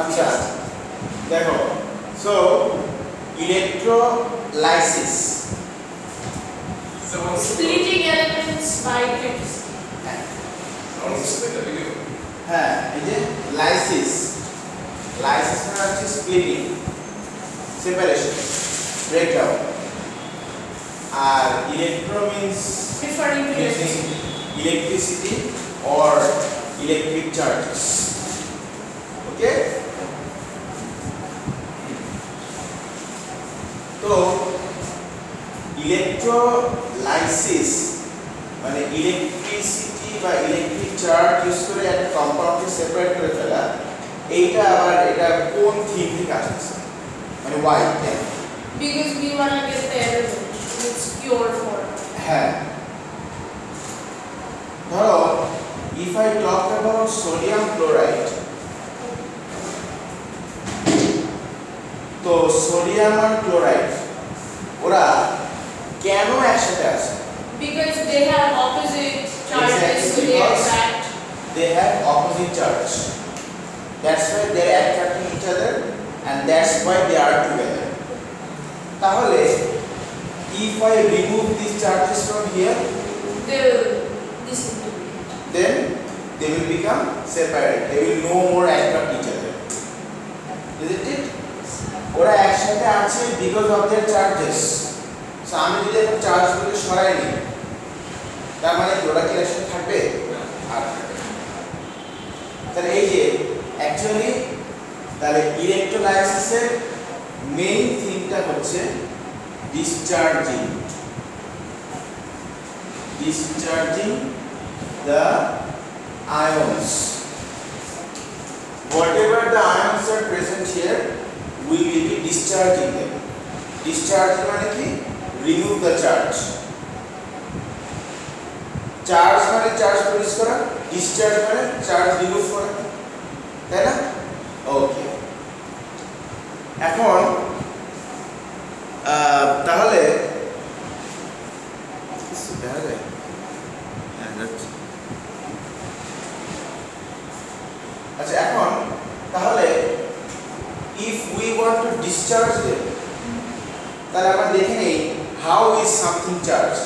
আচ্ছা দেখো so electrolysis splitting elements by electricity. হ্যাঁ এই যে লাইসিস লাইসিস মানে হচ্ছে স্প্লিটিং সেপারেশন ব্রেকডাউন আর electro means Referring to electricity or electric charges. Okay? So electrolysis মানে ইলেকট্রিসিটি বা ইলেকট্রিক চার্জ ইউজ করে একটা কম্পাউন্ডকে সেপারেট করে ফেলা এইটা আবার এটা কোন থিম থেকে আসছে মানে why কেন because we want to get the element in its pure form. হ্যাঁ ধরো if I talk about sodium chloride তো সোডিয়াম আর ক্লোরাইড ওরা কেন একসাথে আছে Because they have opposite charges, Exactly, so they because attract. they have opposite charge. That's why they are attracting each other and that's why they are together. তাহলে if I remove these charges from here They'll disintegrate. then they will become separate. They will no more attract each other. Isn't it? ওরা একসাথে আছে because of their charges. So আমি যদি একটা charge গুলো সরাই নিই তার মানে ওরা কি একসাথে থাকবে আর থাকবে তাহলে এই যে অ্যাকচুয়ালি তাহলে ইলেকট্রোলাইসিসের মেইন থিমটা হচ্ছে discharging the ions. Whatever the ions are present here, we will be discharging them. Discharge মানে কি? Remove the charge. Charge মানে charge produce করা, discharge মানে charge remove করা, তাই না? ওকে। এখন তাহলে আচ্ছা এখন তাহলে if we want to discharge them তাহলে আমরা দেখে নেই how is something charged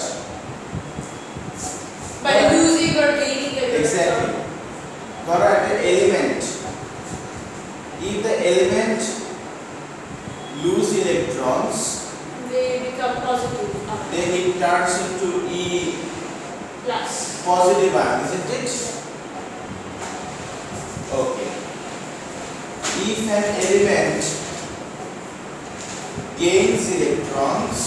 By losing or gaining the exactly ধরো একটা element if the element lose electrons they become positive. then it turns into E Plus. positive ion, isn't it? Okay. If an element gains electrons,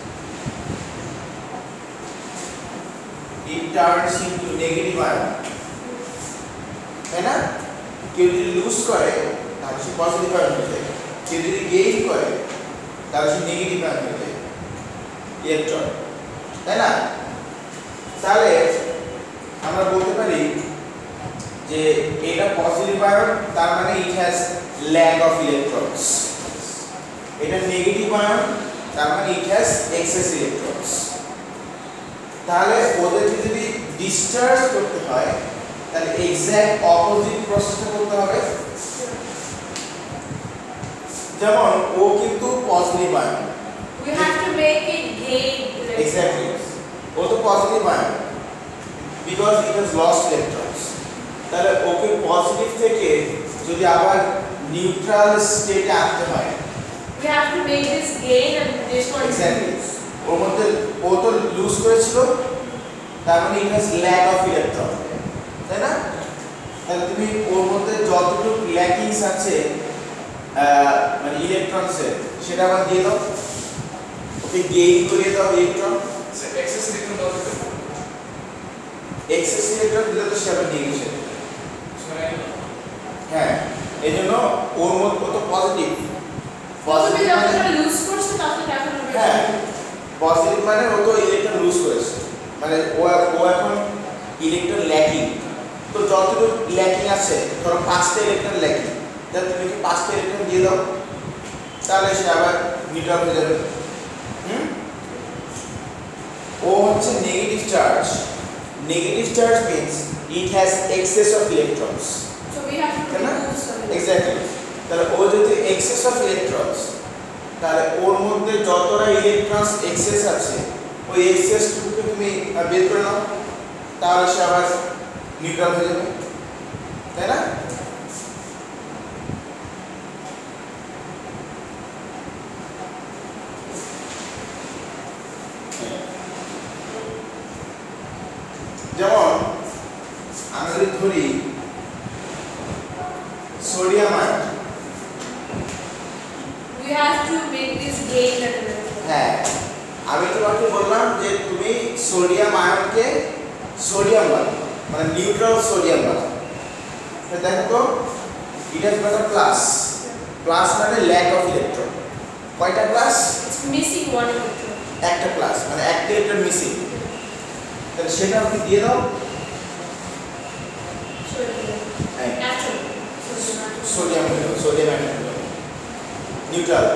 it turns into negative ion. তাই না? কেউ যদি loose করে তাহলে সে positive ion হয়ে যায়, কেউ যদি গেইন করে তাহলে সে নেগেটিভ আয়ন হয়ে যায় ইলেকট্রন, তাই না? তাহলে আমরা বলতে পারি যে এটা পজিটিভ আয়ন তার মানে it has lack of electrons, এটা নেগেটিভ আয়ন তার মানে ইট হ্যাজ এক্সেস ইলেকট্রনস। তাহলে ওদেরকে যদি ডিসচার্জ করতে হয় তাহলে এক্স্যাক্ট অপোজিট প্রসেসটা করতে হবে। যেমন ও কিন্তু positive ion, We have to make it gain electrons. Exactly ও তো positive ion because it has lost electrons. তাহলে ওকে পজিটিভ থেকে যদি আবার নিউট্রাল স্টেটে আনতে হয় We have to make this gain and this one exactly lose. ওর মধ্যে ও তো লুজ করেছিল তার মানে it has lack of electron, তাই না? তাহলে তুমি ওর মধ্যে যতটুকু ল্যাকিংস আছে মানে ইলেকট্রনসের সেটা আবার দিয়ে দাও, ওকে গেইন করিয়ে দাও ইলেকট্রন। এক্সেস ইলেকট্রন দাও দিতে এক্সেস ইলেকট্রন দিলে তো সে আবার নেগেটিভ। হ্যাঁ এইজন্য ওর মধ্যে ও তো পজিটিভ, প্রথমে পজিটিভ যখন মানে আমরা লুজ করছি তখন এখন আমরা হ্যাঁ পজিটিভ মানে ও তো ইলেকট্রন লুজ করেছে, মানে ও এখন ইলেকট্রন ল্যাকিং। তো যতটুকু ল্যাকিং আছে ধরো 5টা ইলেকট্রন ল্যাকিং, তাহলে তুমি কি 5টা ইলেকট্রন দিয়ে দাও তাহলে সে আবার নিউট্রাল হয়ে যাবে। ও হচ্ছে negative charge, negative charge means it has excess of electrons, So we have to তাই না? remove some. এক্স্যাক্টলি তাহলে ও যদি এক্সেস অফ ইলেকট্রনস, তাহলে ওর মধ্যে যতটা ইলেকট্রনস এক্সেস আছে ওই এক্সেস টুকুকে তুমি বের করে নাও, তাহলে সে আবার নিউট্রাল হয়ে যাবে, তাই না? যেমন আমরা যদি ধরি sodium ion, We have to make this gain at an electron. হ্যাঁ আমি তোমাকে বললাম যে তুমি সোডিয়াম আয়নকে সোডিয়াম বানাও, মানে নিউট্রাল সোডিয়াম বানাও। দেখো তো it has got a plus, plus মানে ল্যাক অফ ইলেকট্রন। কয়টা plus? It's missing one electron. একটা প্লাস, মানে একটা ইলেকট্রন মিসিং। তাহলে সেটা আপনি দিয়ে দাও Atom. সোডিয়াম হলো, সোডিয়াম অ্যাটম হলো নিউট্রাল।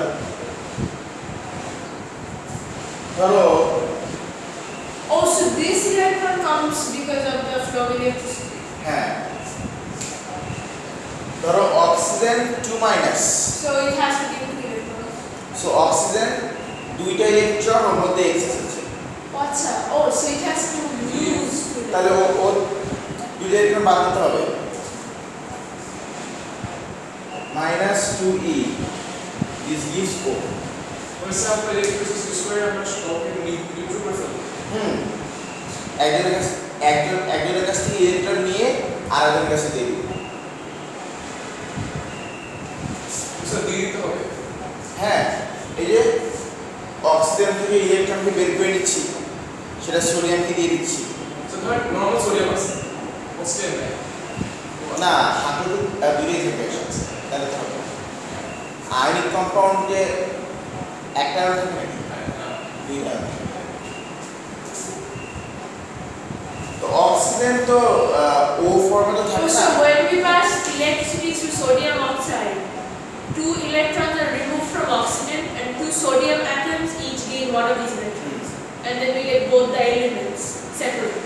ধরো Oh, so this electron comes because of the flow of electricity. হ্যাঁ, ধরো oxygen 2-, So it has to give 2 electrons. So oxygen দুইটা ইলেকট্রন ওর মধ্যে এক্সেস আছে, What's up? Oh, so it has to lose 2 তাহলে electrons. ও দুইটা electron বাদ দিতে হবে। -2e this gives O. For example, electricity square আমরা স্টপকে নিউট্রাল করে ফেলবো। একজনের কাছ থেকে ইলেকট্রন নিয়ে আরেকজনের কাছে দিয়ে দিই। স্যার দিয়ে দিতে হবে। হ্যাঁ, এই যে অক্সিজেন থেকে ইলেকট্রনকে বের করে নিচ্ছি, সেটা সোডিয়ামকে দিয়ে দিচ্ছি। So ধর নরমাল সোডিয়াম আছে, অক্সিজেন নাই। না, হাতে দূরেই থাকে একসাথে, তাহলে তো হবে। আয়নিক কম্পাউন্ডে একটা আয়ন থাকে নাকি? দুইটা আয়ন। তো অক্সিজেন তো ও ফর্মে তো থাকে না। So when we pass electricity through sodium oxide, 2 electrons are removed from oxygen and 2 sodium atoms each gain one of these electrons. And then we get both the elements separately.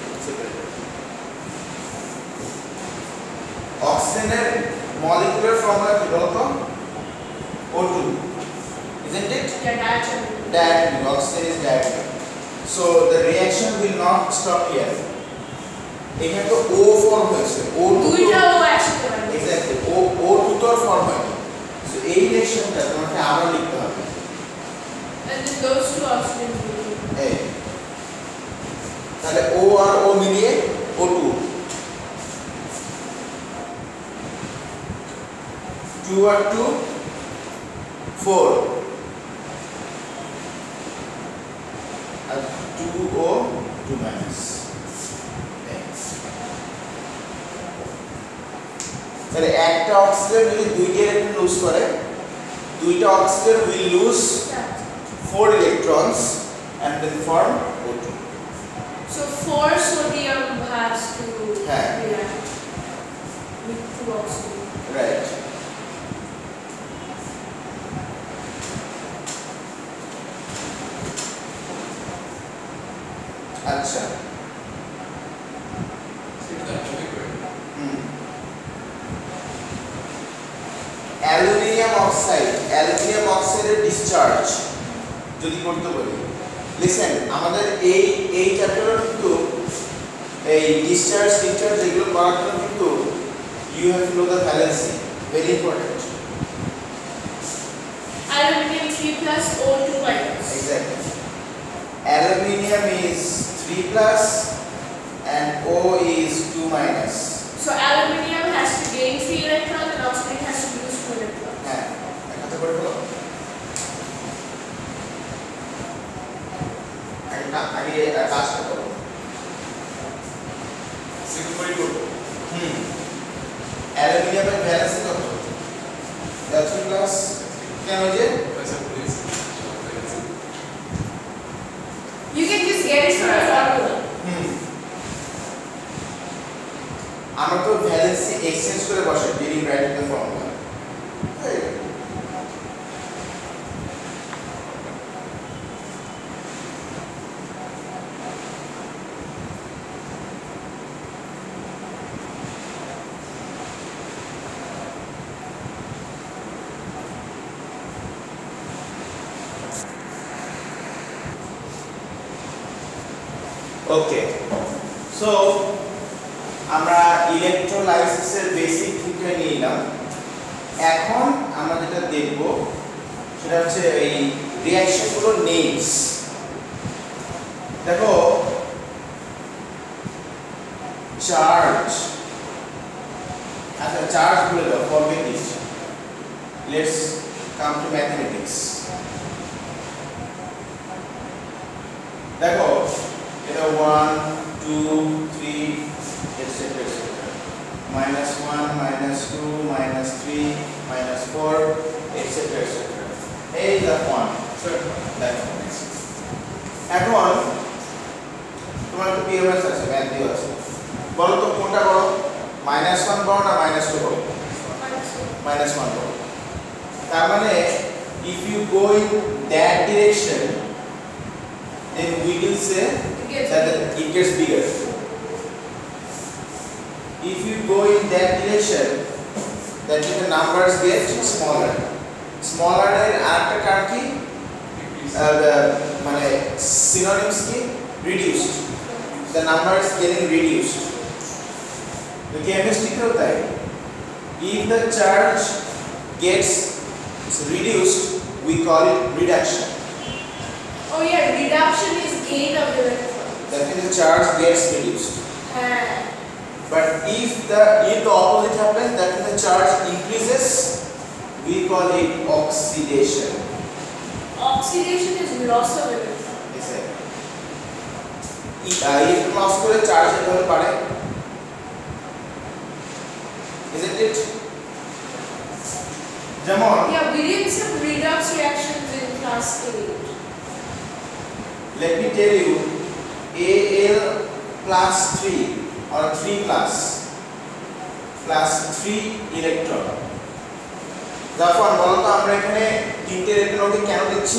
অক্সিজেনের molecular formula কি বলতো? O2, isn't it? Yeah, diatomic. Diatomic. Oxygen is diatomic. So the reaction will not stop here. এখানে তো O form হয়েছে, O2 দুইটা ও একসাথে হয়। Exactly O2 তো ফর্ম হয়নি। সো এই রিঅ্যাকশনটা তোমাকে আবার লিখতে হবে। And then those 2 oxygens will be. এই তাহলে O আর O মিলিয়ে O2, 2 আর 2 4 আর 2O 2-। তাহলে একটা অক্সিজেন যদি দুইটা ইলেকট্রন লুজ করে, দুইটা oxygen will lose 4 electrons and then form O2. So 4 sodium has to হ্যাঁ। react with 2 oxygen. Right. আচ্ছা, সেটা অ্যাটমিক ওয়েট। অ্যালুমিনিয়াম অক্সাইডের ডিসচার্জ যদি করতে বলি, লিসেন, আমাদের এই চ্যাপ্টারে কিন্তু এই ডিসচার্জ যেগুলো করার জন্য কিন্তু you have to know the valency, very important. Aluminium 3+ O2-. Exactly. Aluminium is 3+ and O is 2-. So aluminium has to gain 3 electrons and oxygen has to lose 2 electrons. হ্যাঁ, একটা করে ফেলো। আগে কাজটা করো। সিম্পলি করব। অ্যালুমিনিয়ামের ভ্যালেন্সি কত? 3+। কেন যে আচ্ছা please. You can just get it from the formula. আমরা তো ভ্যালেন্সি এক্সচেঞ্জ করে বসাই during writing the formula. Okay so আমরা ইলেকট্রোলাইসিসের বেসিক থেকে নিলাম এখন আমরা যেটা দেখব সেটা হচ্ছে এই রিঅ্যাকশনগুলোর নেমস দেখো চার্জ আচ্ছা চার্জ বলে দাও format this let's come to mathematics দেখো এটা 1 2 3 etc -1 -2 -3 -4 etc etc এই the one দেখো এখন তোমার তো পিএমএস আছে ম্যাথ দিও আছে বলো তো কোনটা বড় -1 বড় না -2 বড় -1 বড় তার মানে if you go in that direction then we will say that it gets bigger if you go in that direction that means the numbers get smaller smaller এর আরেকটা কার কি মানে synonyms কি reduced the number is getting reduced the chemistry ko tai if the charge gets reduced we call it reduction oh yeah reduction is gain of electrons that means the charge gets reduced but if the opposite happens that means the charge increases we call it oxidation oxidation is loss of electrons if loss করে charge এভাবে বাড়ে isn't it যেমন yeah we did some redox reactions in class 8 let me tell you Al plus 3 or 3 plus 3 electron তখন বলো তো আমরা এখানে তিনটে ইলেকট্রনকে কেন দিচ্ছি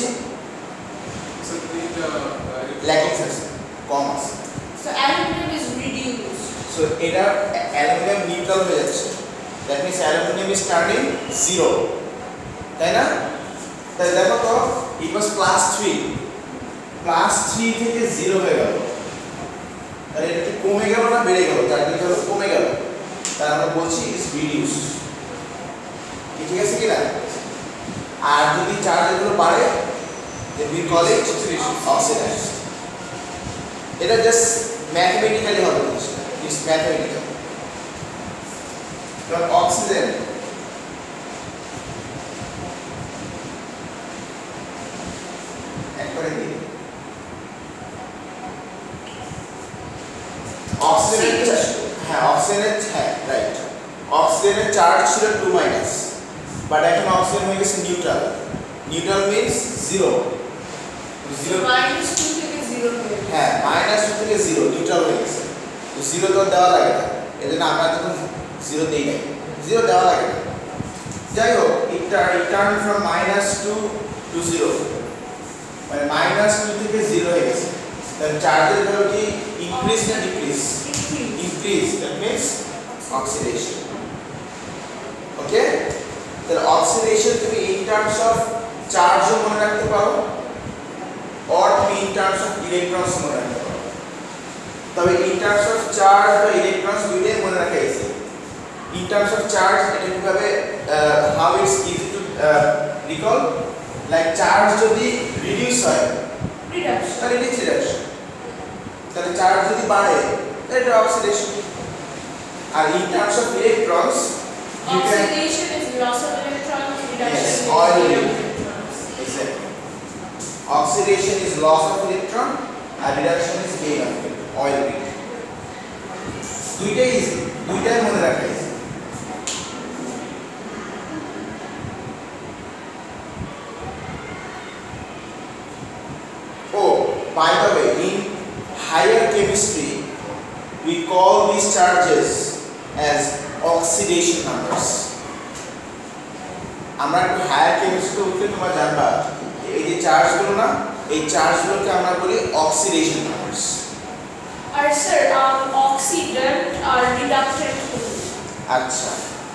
ল্যাকিং আছে কম আছে so aluminum is reduced so এটা অ্যালুমিনিয়াম নিউট্রাল হয়ে যাচ্ছে that means aluminum is turning 0 তাই না তাই দেখো তো it was +3 থেকে 0 হয়ে গেল তাহলে এটা কি কমে গেল না বেড়ে গেল তার দিকে হলো কমে গেল তাই আমরা বলছি it is reduced ঠিক আছে কি না আর যদি চার্জ এগুলো বাড়ে then we call it oxidized এটা জাস্ট ম্যাথমেটিক্যালি হবে জিনিসটা ইটস ম্যাথমেটিক্যাল তো অক্সিজেন একবারে দিই অক্সিজেনের হ্যাঁ রাইট অক্সিজেনের চার্জ ছিল 2 বাট এখন অক্সিজেন হয়ে গেছে নিউট্রাল নিউট্রাল মিন্স 0 -2 থেকে 0 হয়ে হ্যাঁ -2 থেকে 0 নিউট্রাল হয়ে গেছে তো 0 তো দেওয়া লাগে না এজন্য আমরা তখন 0 দেই নাই 0 দেওয়া লাগে না যাই হোক এটা রিটার্ন ফ্রম -2 টু 0 মানে -2 থেকে 0 হয়ে গেছে then চার্জের ভ্যালু কি ইনক্রিজ না decrease increase that means oxidation okay তাহলে অক্সিডেশন তুমি ইন টার্মস অফ চার্জও মনে রাখতে পারো or তুমি ইন টার্মস অফ ইলেকট্রনস মনে রাখতে পারো তবে ইন টার্মস অফ চার্জ বা ইলেকট্রনস দুইটাই মনে রাখা easy in terms of charge এটা কিভাবে how it's easy to recall like charge যদি রিডিউস হয় reduction তাহলে ইট ইজ রিডাকশন তাহলে চার্জ যদি বাড়ে তাহলে এটা অক্সিডেশন আর in terms of electrons oxidation is loss of electrons reduction Yes, is oil gain of will. electrons Exactly. Oxidation is loss of electron and reduction is gain of electron. Oil ring. দুইটাই easy দুইটাই মনে রাখা easy Oh, by the way, in higher chemistry we call these charges as oxidation numbers. আমরা একটু higher chemistry উঠলে তোমরা জানবা এই যে চার্জগুলো না এই চার্জগুলোকে আমরা বলি অক্সিডেশন নাম্বারস আর স্যার oxidant আর reductant আচ্ছা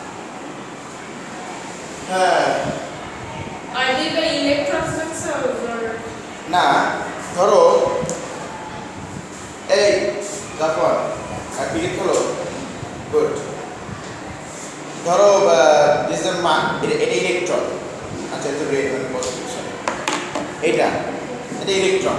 হ্যাঁ are they the electrons themselves or না ধরো এই জাফর আর ক্রিকেট খেলো গুড ধরো দিস ইজ মা এটা ইলেকট্রন আচ্ছা এটা রেড মানে পজিটিভ এটা ইলেকট্রন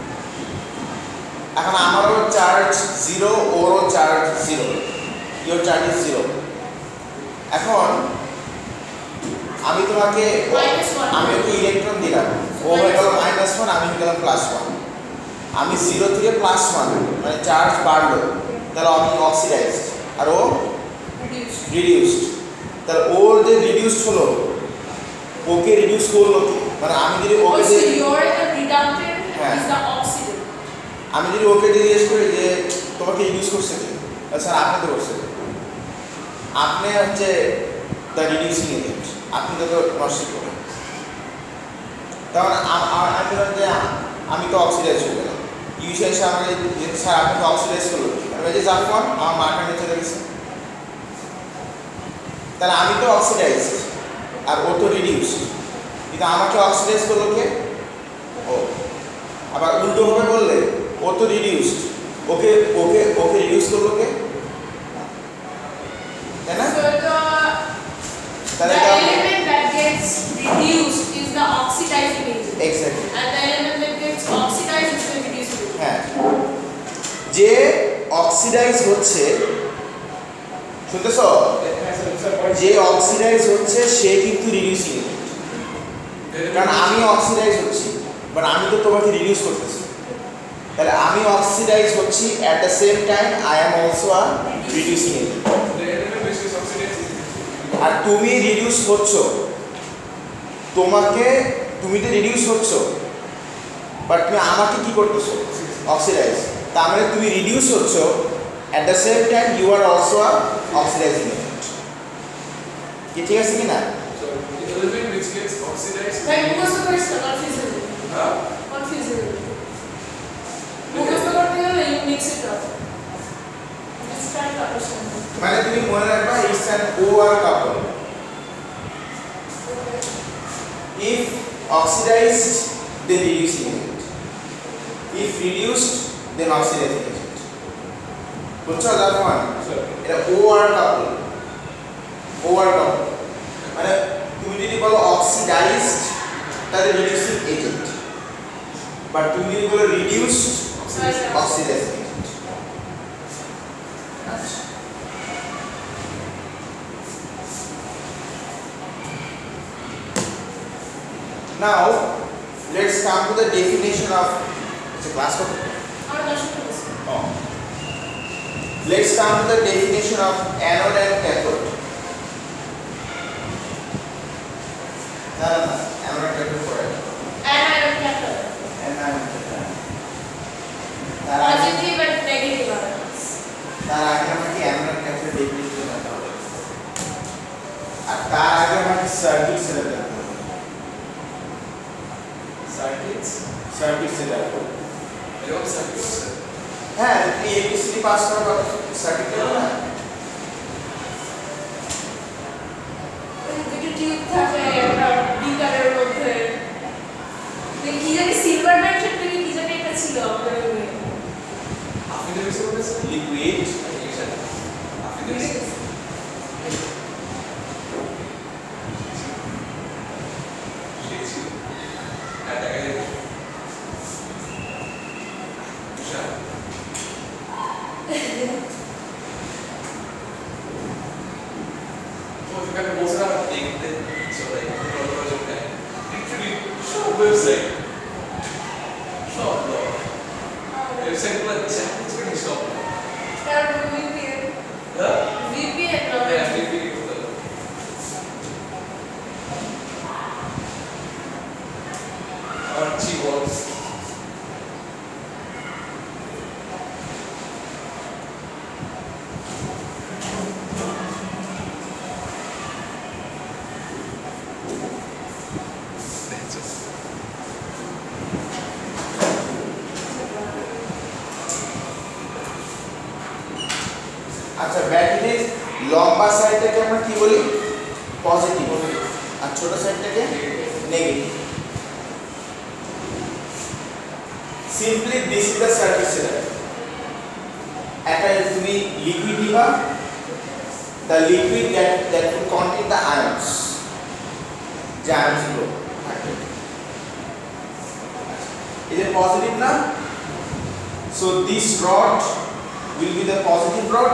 এখন আমারও চার্জ 0 ওরও চার্জ 0 ইওর চার্জ ইজ 0 এখন আমি তোমাকে আমি ওকে ইলেকট্রন দিলাম ও হয়ে গেল -1 আমি হয়ে গেলাম +1 আমি 0 থেকে +1 মানে চার্জ বাড়লো তাহলে আমি অক্সিডাইজড আর ও রিডিউসড তাহলে ওর যে রিডিউসড হলো ওকে রিডিউস করলো কি মানে আমি যদি ওকে also you're the reductant is the oxidant আমি যদি ওকে জিজ্ঞেস করি যে তোমাকে রিডিউস করছে কি স্যার আপনি তো করছে আপনি হচ্ছে দ্য রিডিউসিং এজেন্ট আপনি তো নষ্ট করেন তখন আমি বললাম যে আমি তো অক্সিডাইজ হয়ে গেলাম ইউসি এসে আমাকে স্যার আপনি তো অক্সিডাইজ করলো আমি যে জাফর আমার মার্কার নিয়ে চলে গেছে তাহলে আমি তো অক্সিডাইজড আর ও তো রিডিউসড কিন্তু আমাকে অক্সিডাইজ করলো কে ও আবার উল্টো ভাবে বললে ও তো রিডিউসড ওকে ওকে ওকে রিডিউস করলো কে তাই না so the element that gets reduced is the oxidizing agent exactly and the element that gets oxidized is the reducing agent হ্যাঁ যে অক্সিডাইজ হচ্ছে শুনতেছো যে অক্সিডাইজ হচ্ছে সে কিন্তু রিডিউসিং এজেন্ট কারণ আমি অক্সিডাইজ হচ্ছি বাট আমি তো তোমাকে রিডিউস করতেছি তাহলে আমি অক্সিডাইজ হচ্ছি at the same time I am also a reducing agent আর তুমি রিডিউস হচ্ছ তুমি তো রিডিউস হচ্ছ বাট তুমি আমাকে কি করতেছো অক্সিডাইজ তার মানে তুমি রিডিউস হচ্ছ at the same time you are also a oxidizing agent কি ঠিক আছে কি না So the element which gets oxidized. like মুখস্থ করিস না কনফিউজিং মুখস্থ করতে গেলে you mix it up just try to understand মানে তুমি মনে রাখবা it's an over couple if oxidized then reducing agent if reduced then oxidizing agent বুঝছো জাফর এটা ওভার কাপল মানে তুমি যদি বলো অক্সিডাইজড তাহলে রিডিউসিং এজেন্ট বাট তুমি যদি বলো রিডিউসড অক্সিডাইজিং এজেন্ট আচ্ছা now let's come to the definition of it's a class of oh let's come to the definition of anode and cathode anode cathode for it anion cathode positive and negative ions তার আগে আমাকে anode cathode definition জানতে হবে আর তার আগে আমাকে circuit set করতে হবে সার্কিট সেট করতে হবে এরকম সার্কিট আছে হ্যাঁ তুমি এবিসিডি পাস করার পর সার্কিট করো না দুটো টিউব থাকে একটা বিকারের মধ্যে কি জানি সিলভার নাইট্রেট থেকে কি জানি একটা ছিল আমাদের ওই আপনি তো কিছু বলতেছেন লিকুইড আপনি তো আচ্ছা ব্যাটারির লম্বা সাইডটাকে আমরা কি বলি পজিটিভ আর ছোট সাইডটাকে negative simply this is the circuit setup তুমি লিকুইড নিবা, the liquid that will contain the ions, যে ions গুলো থাকে। Is it positive now? So this rod will be the positive rod,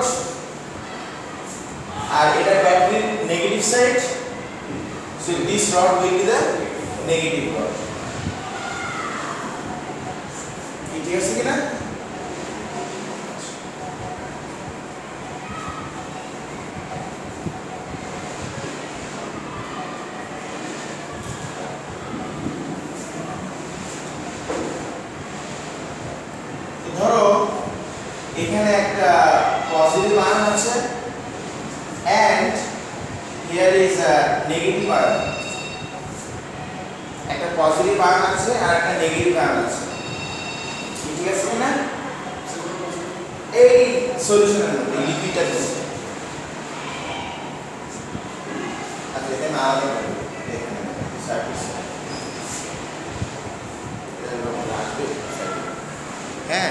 and এটা battery negative side, so this rod will be the negative rod. ঠিক আছে কিনা? ধরো এখানে একটা পজিটিভ আয়ন আছে and here is a negative ion, একটা positive ion আছে আর একটা নেগেটিভ আয়ন আছে, ঠিক আছে না? এই সলিউশনের মধ্যে লিকুইডটা আছে, আচ্ছা এখানে আলাদা করে এখানে সার্ভিস হ্যাঁ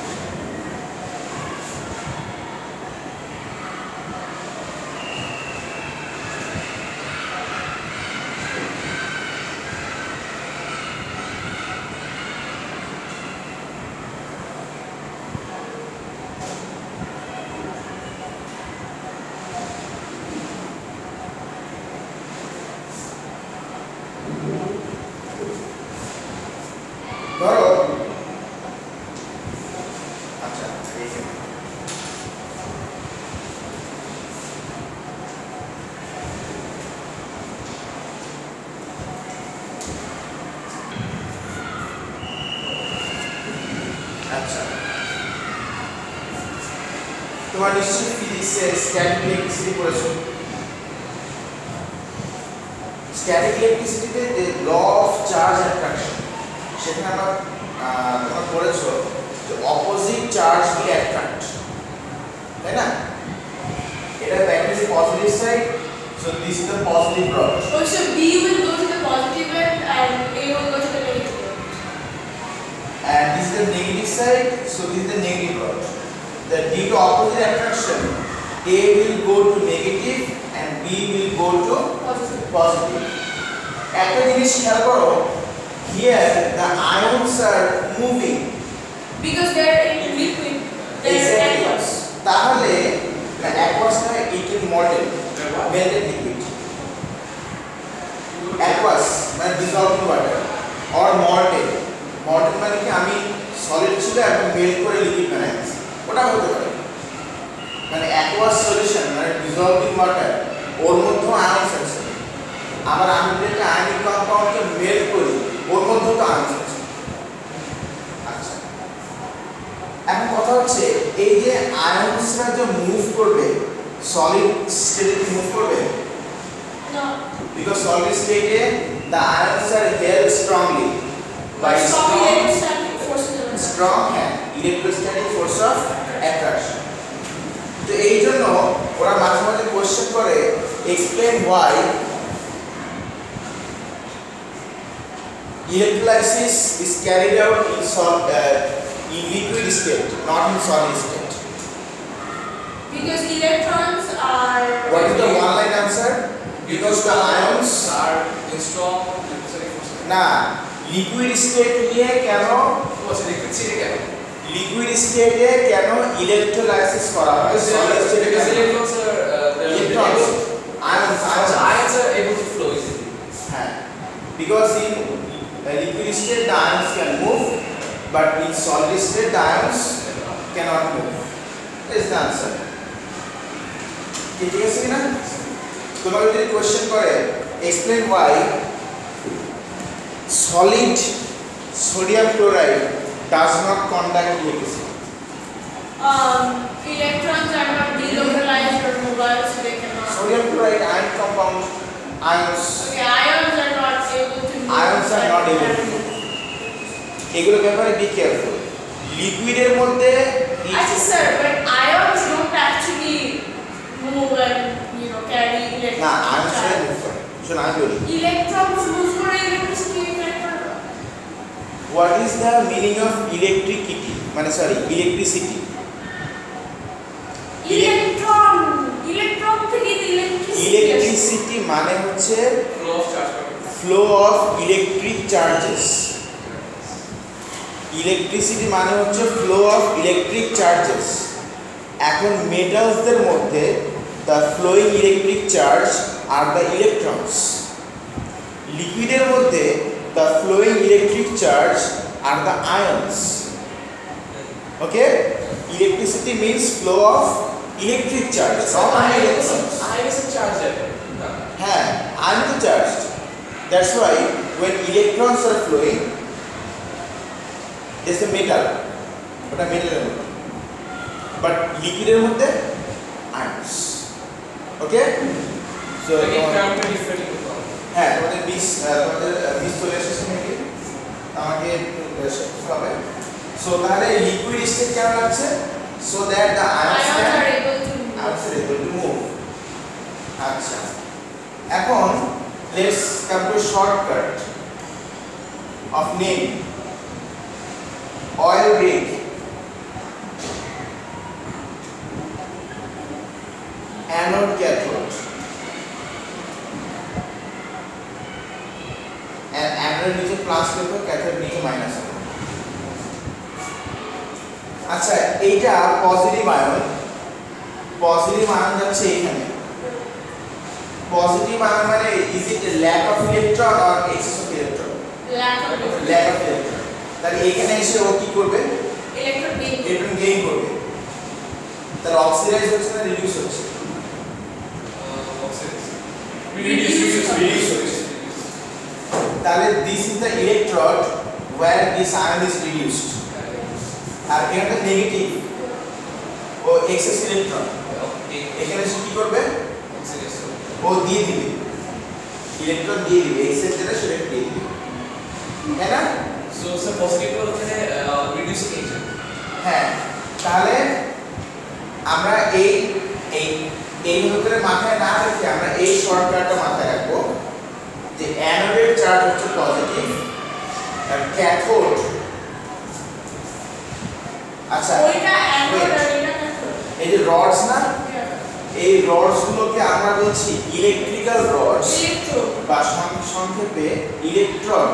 ধরো আচ্ছা এখানে আচ্ছা তোমার নিশ্চয়ই ফিজিক্সের স্ট্যাটিক ইলেকট্রিসিটি পড়েছো। স্ট্যাটিক ইলেকট্রিসিটিতে যে ল অফ চার্জ অ্যাট্রাকশন, সেখানে আমরা তোমরা পড়েছো যে অপোজিট চার্জ উইল অ্যাট্রাক্ট, তাই না? এটা battery positive side, so this is the positive rod. Oh, so B will go to the positive end and A will go to the negative end. And this is the negative side, so this is the negative rod. The due to opposite attraction, A will go to negative and B will go to positive. একটা জিনিস খেয়াল করো, here the ions are moving Because they are in liquid, they are aqueous. তাহলে না aqueous না, it is molten melted liquid. Aqueous মানে dissolved in water or molten মানে কি আমি সলিড ছিল এবং মেল্ট করে লিকুইড বানাইছি, ওটা হতে পারে। মানে aqueous সলিউশন মানে dissolved in water, ওর মধ্যে আয়নস আছে, আবার আমি যদি আয়নিক কম্পাউন্ডকে মেল্ট করি ওর মধ্যে তো আয়নস আছে। আচ্ছা এখন কথা হচ্ছে এই যে আয়নসরা যে মুভ করবে সলিড স্টেটে মুভ করবে No. because solid state the ions are held strongly by Strong electrostatic forces of attraction. strong electrostatic force of attraction. তো এই জন্য ওরা মাঝে মাঝে কোশ্চেন করে explain why electrolysis is carried out in liquid state, not in solid state. Because electrons are. What is the one line answer? Because the ions are in strong electrostatic force. না liquid state নিয়ে কেন electricity কেন? Liquid স্টেটে কেন electrolysis করা হয় solid স্টেটে Because electrons ions are able to flow easily. হ্যাঁ because in liquid state the ions can move but in solid state the ions cannot move. That is the answer. ঠিক আছে কিনা? তোমাকে যদি কোশ্চেন করে explain why solid sodium chloride does not conduct electricity. Electrons are not delocalized or mobile, so they cannot. Sodium chloride ion compound ions Okay, ions are not able to move. Ions are not able to move. এগুলো ব্যাপারে be careful. লিকুইডের মধ্যে Actually, sir, but ions don't actually move and carry electrons. না ions move করে। শোনো আমি বলি Electrons move for electricity carry. What is the meaning of electricity মানে sorry electricity electricity মানে হচ্ছে flow of electric charges. Electricity মানে হচ্ছে ফ্লো অফ ইলেকট্রিক চার্জেস। এখন মেটালসদের মধ্যে দ্য ফ্লোয়িং ইলেকট্রিক চার্জ আর দ্য ইলেকট্রনস। লিকুইডের মধ্যে দ্য ফ্লোয়িং ইলেকট্রিক চার্জ আর the ions. Okay, electricity means flow of electric charge, not only electrons. Ion is charged. হ্যাঁ, ion is charged. That's why when electrons are flowing, there's a metal. ওটা মেটালের মধ্যে, but লিকুইডের মধ্যে ions. ওকে, so হ্যাঁ, তোমাদের miss চলে এসেছে নাকি? আমাকে হবে। সো তাহলে লিকুইড স্টেট কেমন লাগছে? So that the ions are able to move. আচ্ছা, এখন let's come to shortcut of name. Oil rig, anode cathode, and anode নিচে প্লাস লিখো, ক্যাথোড নিচে মাইনাস হবে। আচ্ছা, এইটা পজিটিভ আয়ন। পজিটিভ আয়ন যাচ্ছে এখানে। পজিটিভ আয়ন মানে is it lack of electron or excess of electron? Lack of electron. তাহলে এখানে এসে ও কি করবে? ইলেকট্রন গেইন করবে। তাহলে অক্সিডাইজ হচ্ছে না রিডিউস হচ্ছে? রিডিউস হচ্ছে। তাহলে this is the electrode where this ion is reduced. আর এটা নেগেটিভ ও এক্সেস ইলেকট্রন, এখানে সে কি করবে? ও দিয়ে দিবে, ইলেকট্রন দিয়ে দিবে, এক্সেস যেটা সেটা দিয়ে দিবে, তাই না? সো সে পজিটিভ ওখানে রিডিউসিং এজেন্ট। হ্যাঁ, তাহলে আমরা এই করে মাথায় না রেখে আমরা এই শর্টকাটটা মাথায় রাখবো যে অ্যানোডের চার্জ হচ্ছে পজিটিভ আর ক্যাথোড। আচ্ছা, ওইটা অ্যানোড আর এটা ক্যাথোড। এই যে রডস না, এই রডস গুলোকে আমরা বলছি ইলেকট্রিক্যাল রডস বা সংক্ষেপে ইলেকট্রোড।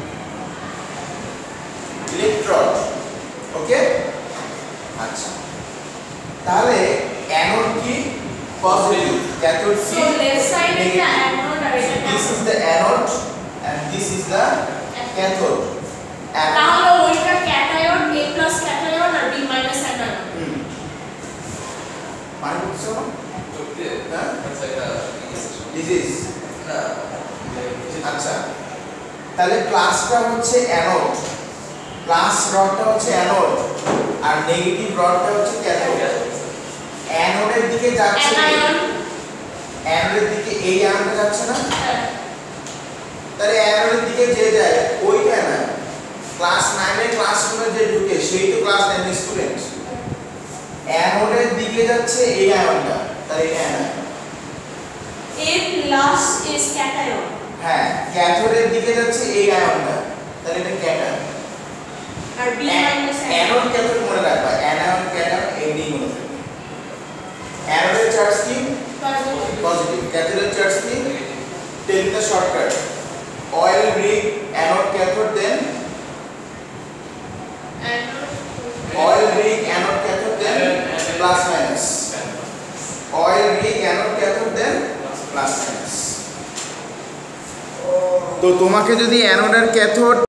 ইলেকট্রোড, ওকে। আচ্ছা, তাহলে অ্যানোড কি? পজিটিভ, ক্যাথোড কি? So left side is the anode আর এটা This is the anode and this is the cathode. তাহলে ওইটা ক্যাটায়ন, A+ ক্যাটায়ন আর B- অ্যানায়ন। মানে বুঝছো না? হ্যাঁ, this is আচ্ছা, তাহলে প্লাসটা হচ্ছে অ্যানোড, প্লাস রডটা হচ্ছে অ্যানোড আর নেগেটিভ রডটা হচ্ছে ক্যাথোড। অ্যানোডের দিকে যাচ্ছে অ্যানায়ন, অ্যানোডের দিকে এই আয়নটা যাচ্ছে না? তাহলে অ্যানোডের দিকে যে যায় ওইটা না, ক্লাস 9 এর ক্লাসরুমে যে ঢুকে সেই তো ক্লাস 9 এর স্টুডেন্ট। অ্যানোডের দিকে যাচ্ছে এই আয়নটা, তাহলে এটা অ্যানোড। A+ is cation। হ্যাঁ, ক্যাথোডের দিকে যাচ্ছে এই আয়নটা, তাহলে এটা ক্যাটায়ন। আর B- অ্যানায়ন। অ্যানোড ক্যাথোড মনে রাখবা, অ্যানায়ন ক্যাটায়ন এমনি মনে রাখবে। অ্যানোডের চার্জ কি? পজিটিভ। ক্যাথোডের চার্জ কি? Tell the shortcut. Oil rig, anode cathode, then oil rig, anode cathode, then plus minus. Oil rig, anode cathode, then plus minus. তো তোমাকে যদি অ্যানোড আর ক্যাথোড